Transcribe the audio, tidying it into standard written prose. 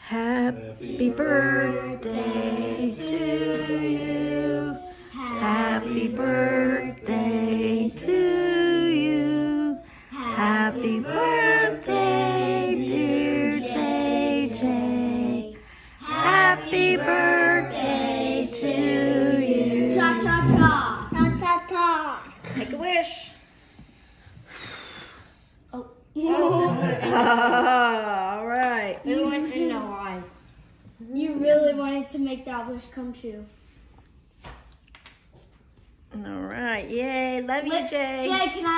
Happy birthday to you. Happy birthday to you. Happy birthday, dear JJ. Happy birthday to you. Cha cha cha. Cha cha cha. Make a wish. Oh. All right. Who wants to know why? You really wanted to make that wish come true. All right. Yay. Love you, Jay. Jay, can I?